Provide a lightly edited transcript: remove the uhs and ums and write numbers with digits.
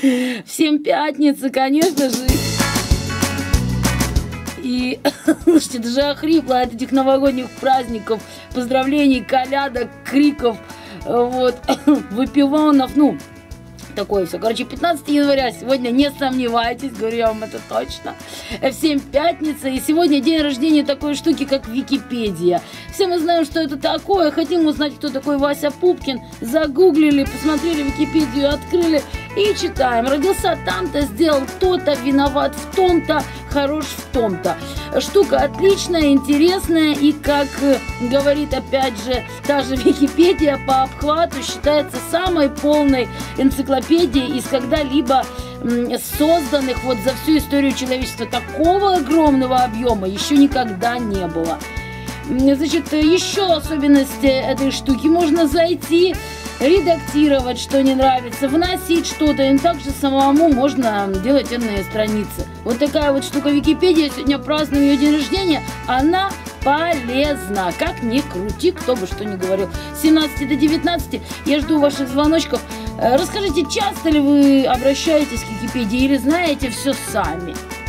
Всем пятницы, конечно же. И, слушайте, даже охрипла от этих новогодних праздников, поздравлений, колядок, криков, вот, выпиванов, ну, такое все. Короче, 15 января сегодня, не сомневайтесь, говорю я вам это точно. Всем пятница, и сегодня день рождения такой штуки, как Википедия. Все мы знаем, что это такое, хотим узнать, кто такой Вася Пупкин. Загуглили, посмотрели Википедию, открыли и читаем. Родился там-то, сделал то-то, виноват в том-то, хорош в том-то. Штука отличная, интересная, и, как говорит опять же та же Википедия, по обхвату считается самой полной энциклопедией из когда-либо созданных вот за всю историю человечества. Такого огромного объема еще никогда не было. Значит, еще особенность этой штуки: можно зайти, редактировать, что не нравится, вносить что-то, и также самому можно делать иные страницы. Вот такая вот штука Википедия. Сегодня празднуем ее день рождения. Она полезна, как ни крути, кто бы что ни говорил. С 17 до 19 я жду ваших звоночков. Расскажите, часто ли вы обращаетесь к Википедии или знаете все сами?